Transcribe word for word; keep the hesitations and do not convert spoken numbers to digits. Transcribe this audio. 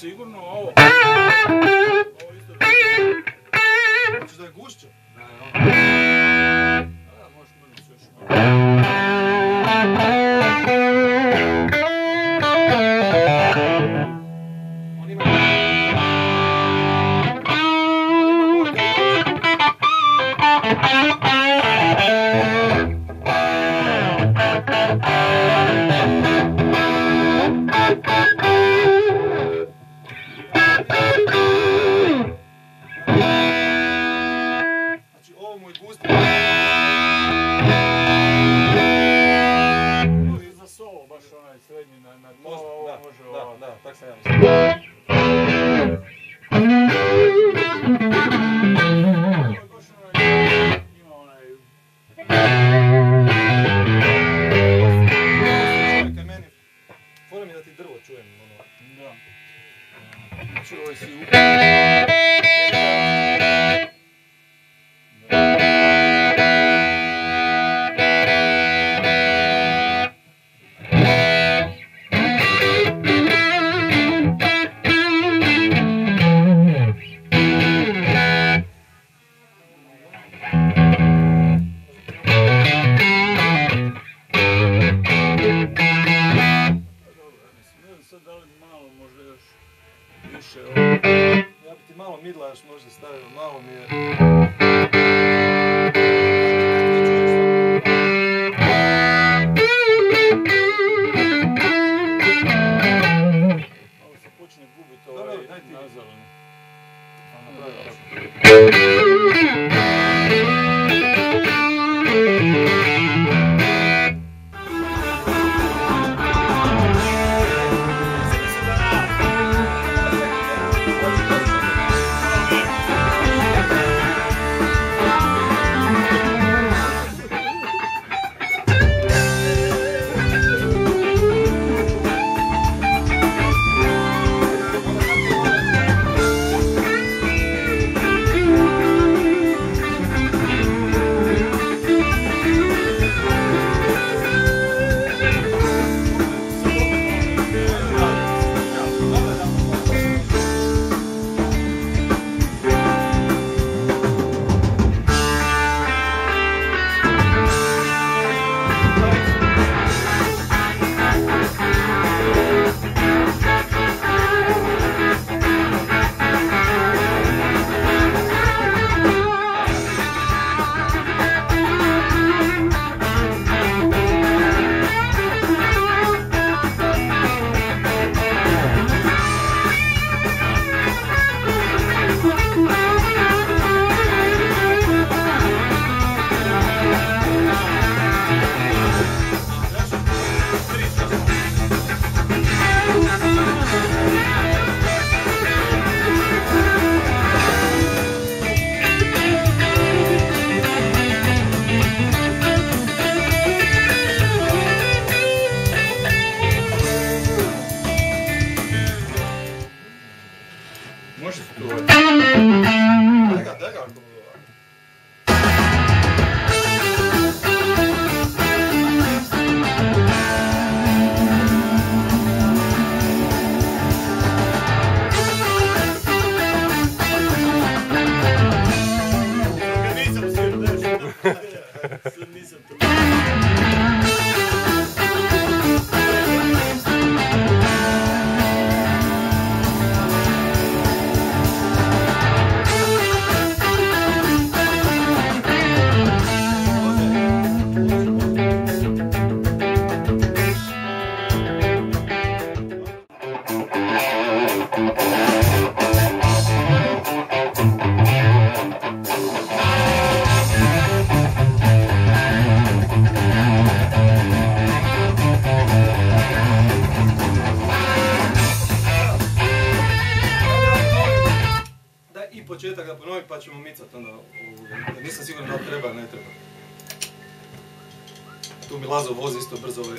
sigurno, ovo... Ovo isto... Hoćeš da je gušće? Da, je ono... Da, možeš mrnicu još malo. On ima... Znači ovo mu je gusti. Za solo, baš onaj srednji na, na to, Možda, ovo da, može da, ovako. da, tak sam ja mislim. Čekaj meni, fora mi da ti drvo čujem, ono. Da. Znači ovo si u... Sad da li malo možda još više ovo... Ja bi ti malo midla još možda stavio, malo mi je... Malo se počne gubiti Dobro, ovaj daj ti. nazalno. Pa napravi tako. Može se tu ovaj... Daj ga, daj ga. Nisam svijem nešto. Sad nisam tu. Početak da ponovim pa ćemo micat onda ovoga. Nisam siguran da li treba ili ne treba. Tu mi Lazo vozi isto brzo ovaj.